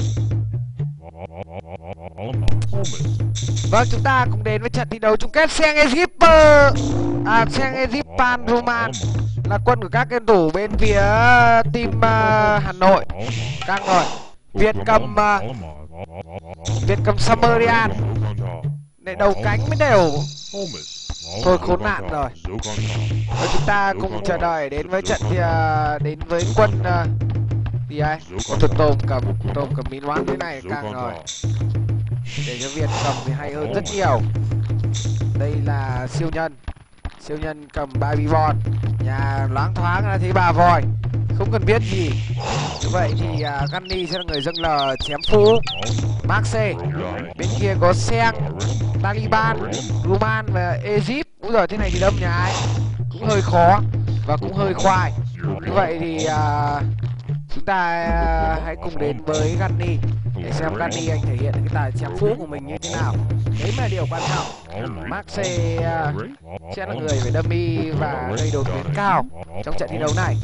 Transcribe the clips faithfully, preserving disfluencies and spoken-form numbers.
Vâng, chúng ta cùng đến với trận thi đấu chung kết Xeng Egypter à Xeng Egyptan Roman là quân của các game thủ bên phía team uh, Hà Nội. Căng rồi. Việt cầm uh, Việt cầm Sumerian. Để đầu cánh mới đều. Thôi khốn nạn rồi. Và chúng ta cùng chờ đợi đến với trận thì uh, đến với quân uh, gì ai? Con thực tôm cầm tôm cầm mín loãng thế này căng rồi. Để cho Việt cầm thì hay hơn rất nhiều. Đây là siêu nhân. Siêu nhân cầm ba bivon. Nhà loáng thoáng đã thấy ba voi. Không cần biết gì. Như vậy thì uh, Gunny sẽ là người dâng lờ chém phú. Maxe. Bên kia có Xeng, Taliban, Roman và Egypt. Úi giời, thế này thì đâm nhà ai cũng hơi khó và cũng hơi khoai. Như vậy thì uh, chúng ta uh, hãy cùng đến với Gunny để xem Gunny anh thể hiện cái tài chém phú của mình như thế nào. Đấy mà điều quan trọng. Maxe uh, sẽ là người phải dummy và gây đột biến cao trong trận thi đấu này.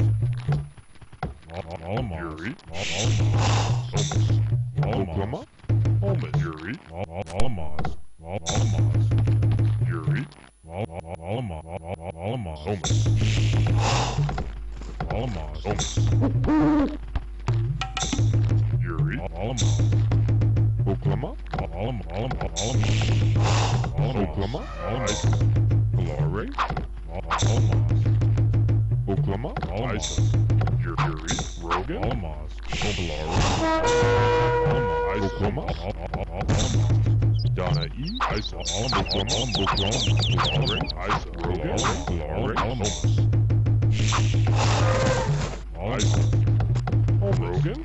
Oklahoma, Oklahoma, Glory, Oklahoma, Isa, Yuri, Rogan, Glory, Oklahoma, Donna E, Isa, Oklahoma, Oklahoma, Glory, Isa, Rogan, Glory, Isa, Rogan.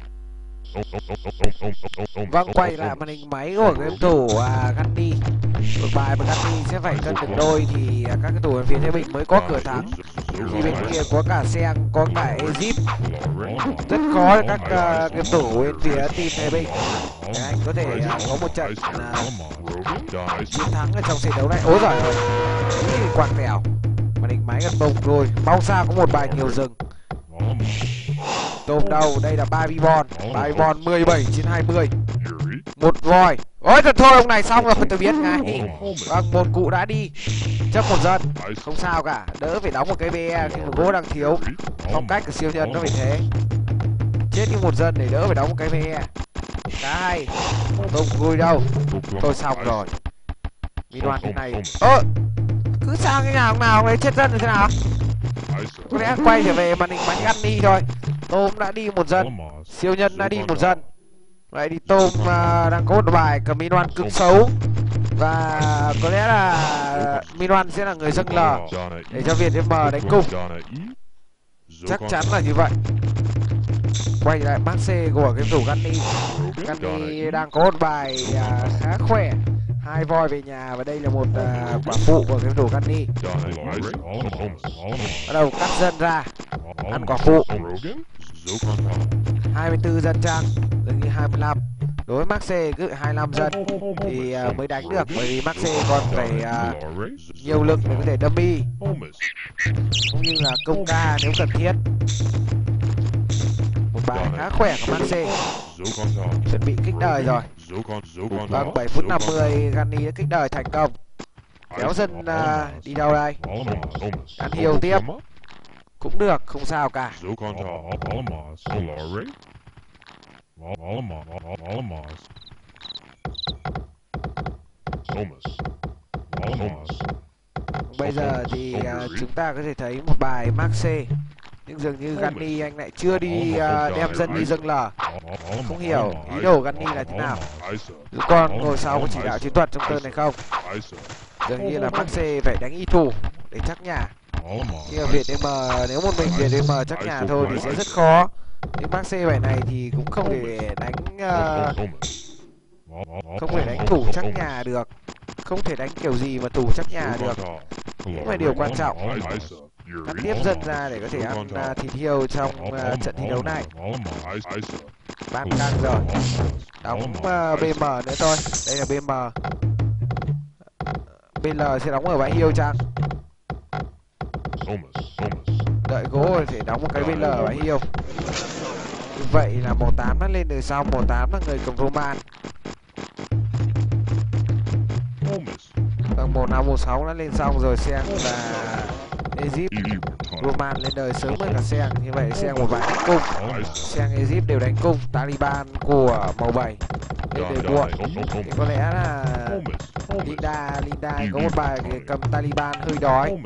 Vâng, quay lại màn hình máy của game thủ à, Gunny. Một bài mà Gunny sẽ phải cân được đôi thì à, các cái thủ bên phía Thái Bình mới có cửa thắng. Khi bên kia có cả Xeng, có cả Egypt. Rất khó cho các uh, game thủ bên phía team Thái Bình để anh có thể uh, có một trận uh, chiến thắng ở trong trận đấu này. Ôi giời ơi, cái gì quạt mèo. Màn hình máy gần bông rồi. Mong sao có một bài nhiều rừng. Tôm đầu, đây là ba bivon. ba bivon mười bảy trên hai mươi. Một voi. Ôi thật thôi, ông này xong rồi, tôi biết ngay. Vâng, một cụ đã đi. Chấp một dân. Không sao cả, đỡ phải đóng một cái bê e khi mà gỗ đang thiếu. Phong cách của siêu nhân nó phải thế. Chết đi một dân để đỡ phải đóng một cái bê e. Khá hay. Không vui đâu. Tôi xong rồi. Vì đoàn thế này. Ơ, cứ sang cái nhà ông nào ông ấy chết dân rồi thế nào? Có lẽ quay trở về màn hình máy Gunny thôi. Tôm đã đi một dân. Siêu nhân đã đi một dân. Vậy thì Tôm uh, đang có một bài cầm Minoan cứng xấu. Và có lẽ là Minoan sẽ là người dâng lờ để cho Việt M đánh cung. Chắc chắn là như vậy. Quay lại Maxe của game thủ Gunny. Gunny đang có một bài uh, khá khỏe. Hai voi về nhà và đây là một uh, quả phụ của game thủ Gunny. Bắt đầu cắt dân ra. Ăn quả phụ. hai mươi tư dân trang, dường như hai mươi lăm. Đối với Maxe cứ hai mươi lăm dân thì uh, mới đánh được, bởi vì Maxe còn phải uh, nhiều lực để có thể dummy cũng như là công ca nếu cần thiết. Một bài khá khỏe của Maxe. Chuẩn bị kích đời rồi. Vâng, bảy phút năm mươi Gunny đã kích đời thành công. Kéo dân uh, đi đâu đây? Ăn hiêu tiếp. Cũng được, không sao cả. Bây giờ thì uh, chúng ta có thể thấy một bài Maxe. Nhưng dường như Gunny anh lại chưa đi uh, đem dân đi dâng lờ. Không hiểu ý đồ Gunny là thế nào. Dù con ngồi sau có chỉ đạo chiến thuật trong turn này không? Dường như là Maxe phải đánh y thủ để chắc nhà. Nhưng mà Việt M, nếu một mình Việt M chắc nhà thôi thì sẽ rất khó. Nhưng Maxe bài này thì cũng không thể đánh uh, không thể đánh thủ chắc nhà được. Không thể đánh kiểu gì mà thủ chắc nhà được. Cũng là điều quan trọng. Cắt tiếp dân ra để có thể ăn uh, thịt hiêu trong uh, trận thi đấu này. Ban căng rồi. Đóng uh, bê em nữa thôi. Đây là bê em. bê lờ sẽ đóng ở bãi hiêu chăng? Đợi gỗ thì đóng một cái bê lờ ở bãi hiêu. vậy là màu tám đã lên đời sau. Màu tám là người cầm Roman. Vâng, màu năm màu sáu đã lên xong rồi. Sen là Egypt. Roman lên đời sớm hơn cả Sen. Như vậy Sen một vài đánh cung. Sen Egypt đều đánh cung. Taliban của màu bảy lên đời muộn. Thì có lẽ là Linda Linda có một bài cầm Taliban hơi đói.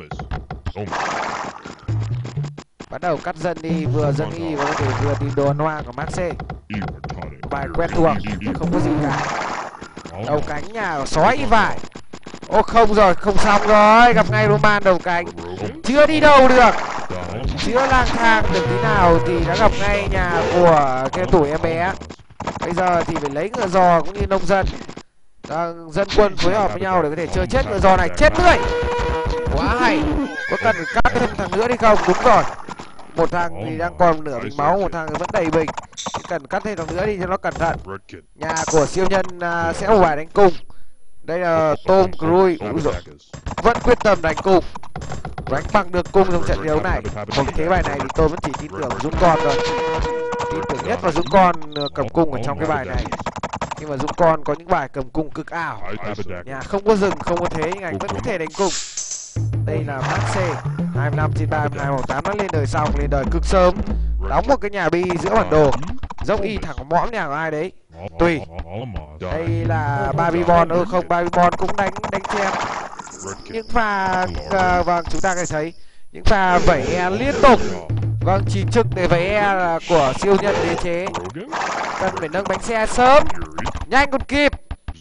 Bắt đầu cắt dân đi, vừa dân y có thể vừa tìm đồ ăn hoa của Marseille. Bài quen thuộc, không có gì cả. Đầu cánh nhà sói y vải. Ô không rồi, không xong rồi, gặp ngay Roman đầu cánh. Chưa đi đâu được, chưa lang thang được tí nào thì đã gặp ngay nhà của cái tủ em bé. Bây giờ thì phải lấy ngựa giò cũng như nông dân. Đang dân quân phối hợp với nhau để có thể chơi chết ngựa giò này. Chết tươi, quá hay. Có cần cắt thêm thằng nữa đi không? Đúng rồi, một thằng thì đang còn nửa bình máu, một thằng vẫn đầy bình. Chỉ cần cắt thêm thằng nữa đi cho nó cẩn thận. Nhà của siêu nhân uh, sẽ một bài đánh cung. Đây là Tom Cruise. Vẫn quyết tâm đánh cung, đánh bằng được cung trong trận đấu này. Còn thế bài này thì tôi vẫn chỉ tin tưởng Dũng Con thôi. Tin tưởng nhất vào Dũng Con cầm cung ở trong cái bài này. Nhưng mà Dũng Con có những bài cầm cung cực ảo. Nhà không có rừng, không có thế nhưng anh vẫn có thể đánh cung. Đây là Marseille, hai mươi lăm trên ba mươi hai, màu tám đã lên đời xong, lên đời cực sớm. Đóng một cái nhà bi giữa bản đồ, dốc y thẳng mõm nhà của ai đấy. Tùy. Đây là Babybon, ơ không, Babybon cũng đánh đánh chém. Những pha, uh, vâng, chúng ta có thể thấy những pha vẩy e liên tục. Vâng, chỉ trực để vẩy e là của siêu nhân đế chế. Cần phải nâng bánh xe sớm, nhanh còn kịp.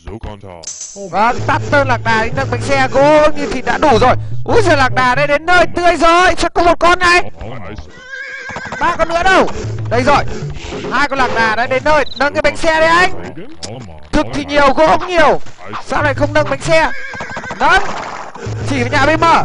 Vâng, tắt tên lạc đà đi nâng bánh xe cố như thì đã đủ rồi. Úi giời, lạc đà đây đến nơi tươi rồi. Chắc có một con này, ba con nữa đâu. Đây rồi, hai con lạc đà đã đến nơi. Nâng cái bánh xe đấy anh. Thực thì nhiều, gỗ cũng nhiều, sao lại không nâng bánh xe? Nâng, chỉ với nhà bê em.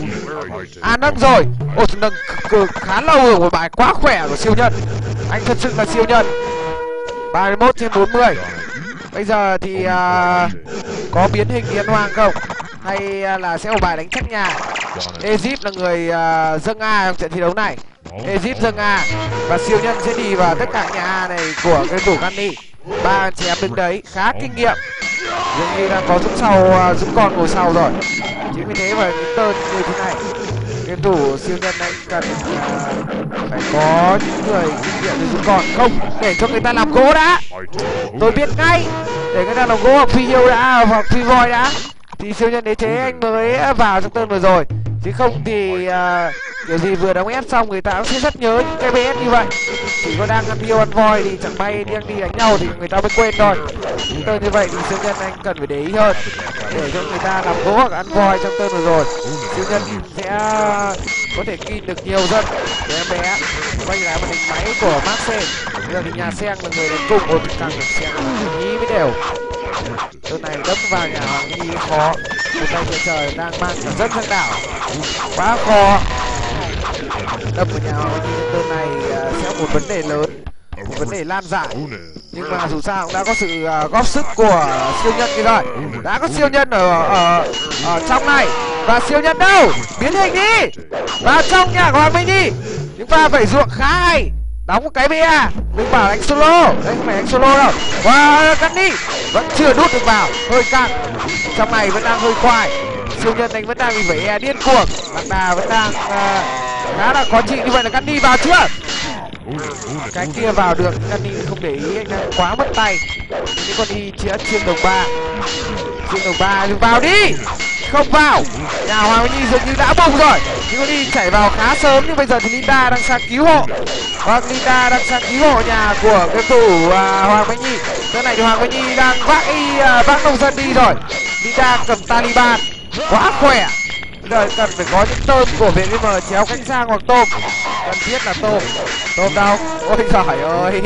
À nâng rồi. Ôi nâng khá lâu rồi, một bài quá khỏe của siêu nhân. Anh thật sự là siêu nhân. Ba mươi mốt trên bốn mươi. Bây giờ thì uh, có biến hình liên hoang không? Hay uh, là sẽ một bài đánh chắc nhà? Egypt là người uh, dâng A trong trận thi đấu này. Egypt dâng A và siêu nhân sẽ đi vào tất cả nhà A này của cái tủ Gunny. Ba chém đứng đấy, khá kinh nghiệm. Dường như đang có Dũng sau, uh, Dũng Con ngồi sau rồi. Chính vì thế mà những tơn như thế này, cái tủ siêu nhân anh cần uh, phải có những người kinh nghiệm như Dũng Con. Không, để cho người ta làm gỗ đã. Tôi biết ngay, để người ta làm gỗ hoặc phi yêu đã, hoặc phi voi đã, thì siêu nhân đế chế anh mới vào trong tơn vừa rồi. Chứ không thì uh, kiểu gì vừa đóng ép xong người ta cũng sẽ rất nhớ những cái bê ét như vậy. Chỉ có đang ăn yêu ăn voi thì chẳng may đang đi đánh nhau thì người ta mới quên thôi. Những tơn như vậy thì siêu nhân anh cần phải để ý hơn, để cho người ta làm gỗ hoặc ăn voi trong tơn vừa rồi. Siêu nhân sẽ có thể kin được nhiều dân để em bé. Quay lại màn hình máy của Marseille. Bây giờ thì nhà Sen là người đánh cung. Ôi càng được Sen nhí mới đều. Tơn này đấm vào nhà Hoàng Nhi khó. Một tay trời trời đang mang cả rất sang đảo, quá khó. Đâm vào nhà Hoàng Nhi tơn này uh, sẽ một vấn đề lớn, một vấn đề lan giải. Nhưng mà dù sao cũng đã có sự uh, góp sức của siêu nhân kia rồi. Đã có siêu nhân ở, ở, ở trong này. Và siêu nhân đâu? Biến hình đi vào trong nhà của Hoàng Minh Nhi. Những pha vẩy ruộng khá hay. Đóng một cái bê a. Đừng bảo đánh solo. Đấy không phải đánh solo đâu. Và cắt đi. Vẫn chưa đút được vào. Hơi căng. Trong này vẫn đang hơi khoai. Siêu nhân anh vẫn đang bị vẩy e điên cuồng. Lạc đà vẫn đang uh, khá là khó chịu. Như vậy là cắt đi vào chưa? Cái kia vào được. Cắt đi không để ý. Anh đang quá mất tay. Những con đi chĩa chiên đồng ba. Chiên đồng ba thì vào đi. Không vào. Nhà Hoàng Nhi dường như đã bùng rồi. Nhưng con đi chảy vào khá sớm. Nhưng bây giờ thì Linda đang sang cứu hộ. Vâng, Linda đang sang cứu hộ nhà của game thủ uh, Hoàng Minh Nhi. Thế này thì Hoàng Minh Nhi đang vác y uh, vác nông dân đi rồi. Linda cầm Taliban, quá khỏe. Bây giờ cần phải có những tôm của Việt em chéo cánh sang hoặc tôm. Cần thiết là tôm. Tôm đâu? Ôi giời ơi.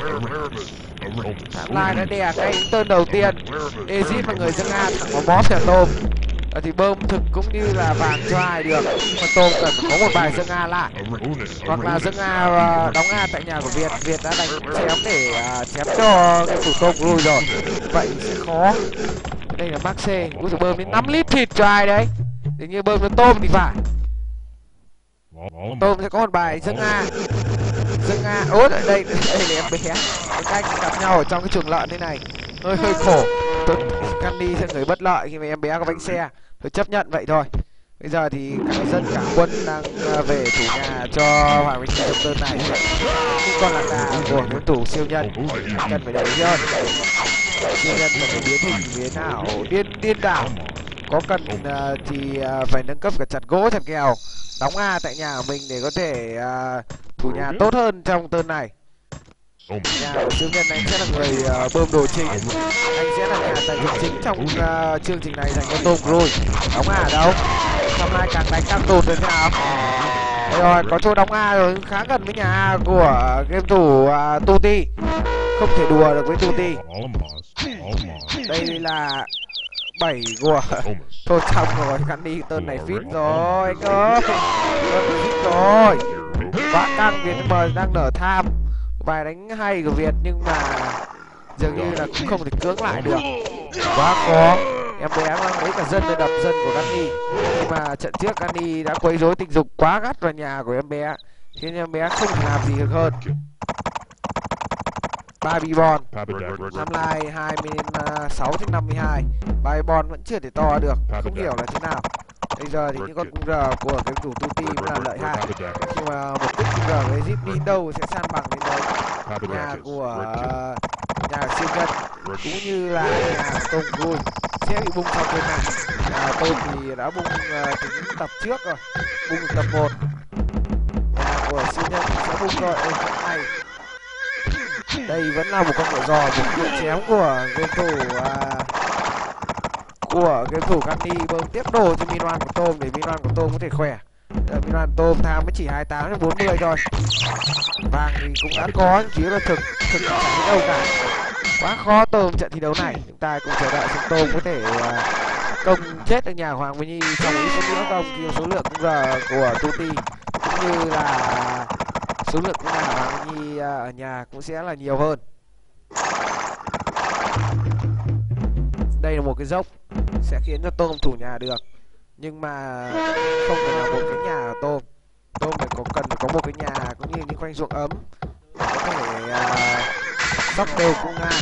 Thằng Lai đã đè ngay những tơn đầu tiên. Egypt là người dân A thẳng vào bóp nhà tôm. À, thì bơm thực cũng như là vàng cho ai được. Nhưng mà tôm cần có một bài dân A lại. Hoặc là dân A uh, đóng A tại nhà của Việt. Việt đã đánh chém để uh, chém cho cái thủ tôm rồi rồi. Vậy sẽ khó. Đây là Marseille. Ui dồi, bơm đến năm lít thịt cho ai đấy. Hình như bơm cho tôm thì phải. Tôm sẽ có một bài dân A. Dương Nga. Ố đây đây đây là em bé. Cái cách gặp nhau ở trong cái chuồng lợn thế này hơi hơi khổ. Tuấn Candy sẽ người bất lợi khi mà em bé có bánh xe. Tôi chấp nhận vậy thôi. Bây giờ thì cả dân cả quân đang về thủ nhà cho Hoàng Minh trong tên này. Những con lạc đà của game thủ siêu nhân cần phải để ý hơn. Siêu nhân cần phải biến hình biến ảo điên điên đảo. Có cần uh, thì uh, phải nâng cấp cả chặt gỗ chặt kèo, đóng A tại nhà của mình để có thể uh, thủ nhà tốt hơn trong tên này. Nhà của siêu nhân anh sẽ là người uh, bơm đồ chính. Anh sẽ là nhà tài chính chính trong uh, chương trình này dành cho Tom Cruise. Đóng A ở đâu? Năm nay càng đánh càng tụt rồi thế nào? Đây rồi, có chỗ đóng A rồi, khá gần với nhà A của game thủ uh, Tuti. Không thể đùa được với Tuti. Đây là bảy của thôi xong rồi, cắn đi tên này fit rồi anh ơi, fit rồi, quá căng. Việt mời đang nở tham bài đánh hay của Việt nhưng mà dường như là cũng không thể cưỡng lại được, quá khó. Em bé đang lấy cả dân để đập dân của Gandhi, nhưng mà trận trước Gandhi đã quấy rối tình dục quá gắt vào nhà của em bé khiến em bé không thể làm gì được hơn. Babybon năm nay hai mươi sáu trên năm mươi hai, Babybon vẫn chưa thể to được, không hiểu là thế nào. Bây giờ thì những con cung R của cái chủ Tuti cũng là lợi hại, nhưng mà một cái cung R với Zip đi đâu sẽ san bằng đến đấy. Nhà của uh, nhà siêu nhân cũng như là nhà Tom Cruise sẽ bị bung trong bên này. Nhà Tom thì đã bung uh, từ những tập trước rồi, bung tập một. Nhà của siêu nhân sẽ bung rồi ở chỗ này. Đây vẫn là một con ngựa giò, một cú chém của game thủ uh, của game thủ Gandhi bơm tiếp đồ cho Minoan của Tom để Minoan của Tom có thể khỏe. uh, Minoan của Tom tham mới chỉ hai mươi tám đến bốn mươi thôi. Vàng thì cũng đã có, chỉ là thực thực chẳng đến đâu cả, quá khó Tom trận thi đấu này. Chúng ta cùng chờ đợi xem Tom có thể uh, công chết được nhà Hoàng Minh Nhi trong ít phút nữa không, thì số lượng cũng giờ của Tuti cũng như là số lượng của nhà Hoàng Minh Nhi ở nhà cũng sẽ là nhiều hơn. Đây là một cái dốc sẽ khiến cho Tom thủ nhà được, nhưng mà không phải là một cái nhà của Tom. Tom phải có cần phải có một cái nhà cũng như những khoanh ruộng ấm để có thể uh, sóc đều cung Nga.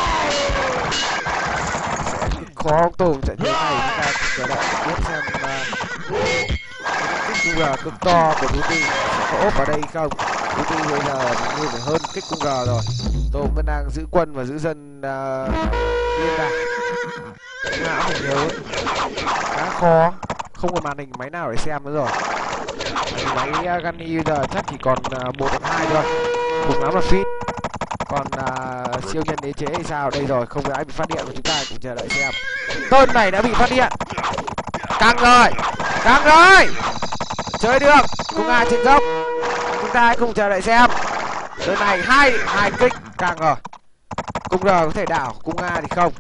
Sẽ khó Tom trận thế này, chúng ta chờ đợi biết xem uh, kích cung R cực to của Tuti sẽ có ốp ở đây không. Tuti bây giờ như phải hơn kích cung R rồi. Tom vẫn đang giữ quân và giữ dân uh, liên đà. Não phải nhớ khá khó, không có màn hình máy nào để xem nữa rồi. Máy Gandhi bây giờ chắc chỉ còn một đến hai thôi, cùng lắm là fit. Còn uh, siêu nhân đế chế hay sao? Đây rồi, không ai bị phát điện, và chúng ta cũng chờ đợi xem. Tên này đã bị phát điện, căng rồi, căng rồi, chơi được. Cung A trên dốc, chúng ta hãy cùng chờ đợi xem. Tên này hai hai kích căng rồi. Cung R có thể đảo, cung A thì không.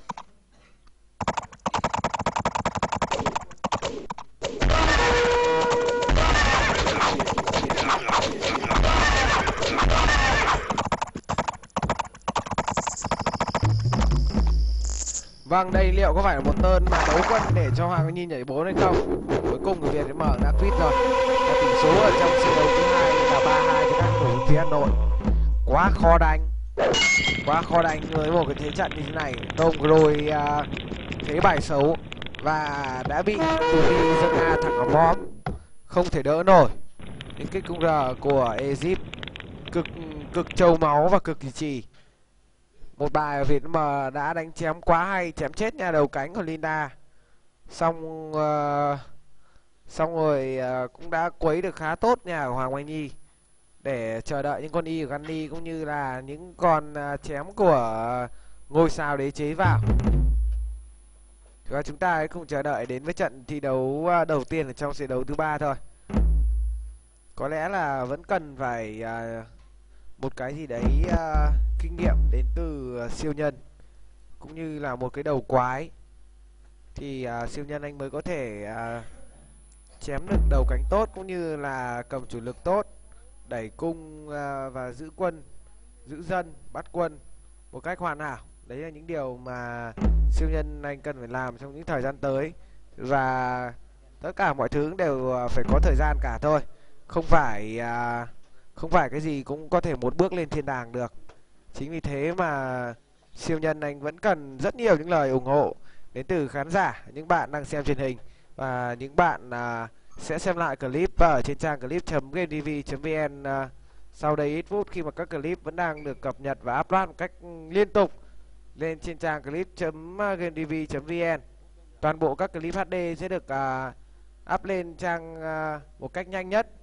Vâng, đây liệu có phải là một tên mà đấu quân để cho Hoàng Minh Nhi nhảy bốn hay không? Cuối cùng người Việt mới mở đã quýt rồi. Và tỷ số ở trong trận đấu thứ hai là ba hai cho các cầu thủ phía Hà Nội. Quá khó đánh, quá khó đánh với một cái thế trận như thế này. Tom Cruise uh, thế bài xấu và đã bị Tuti dâng A thẳng vào móm, không thể đỡ nổi. Những cái cung R của Egypt cực cực trâu máu và cực kỳ trì. Một bài ở Việt mà đã đánh chém quá hay, chém chết nhà đầu cánh của Linda. Xong uh, xong rồi uh, cũng đã quấy được khá tốt nhà của Hoàng Minh Nhi để chờ đợi những con y của Gandhi cũng như là những con uh, chém của uh, ngôi sao đế chế vào. Và chúng ta hãy cùng chờ đợi đến với trận thi đấu uh, đầu tiên ở trong trận đấu thứ ba thôi. Có lẽ là vẫn cần phải uh, một cái gì đấy uh, kinh nghiệm đến từ uh, siêu nhân cũng như là một cái đầu quái thì uh, siêu nhân anh mới có thể uh, chém được đầu cánh tốt cũng như là cầm chủ lực tốt, đẩy cung uh, và giữ quân, giữ dân, bắt quân một cách hoàn hảo. Đấy là những điều mà siêu nhân anh cần phải làm trong những thời gian tới, và tất cả mọi thứ đều uh, phải có thời gian cả thôi. Không phải uh, không phải cái gì cũng có thể một bước lên thiên đàng được. Chính vì thế mà siêu nhân anh vẫn cần rất nhiều những lời ủng hộ đến từ khán giả, những bạn đang xem truyền hình và những bạn à, sẽ xem lại clip ở trên trang clip chấm gametv chấm vn à, sau đây ít phút, khi mà các clip vẫn đang được cập nhật và upload một cách liên tục lên trên trang clip chấm gametv chấm vn. Toàn bộ các clip hát đê sẽ được à, up lên trang à, một cách nhanh nhất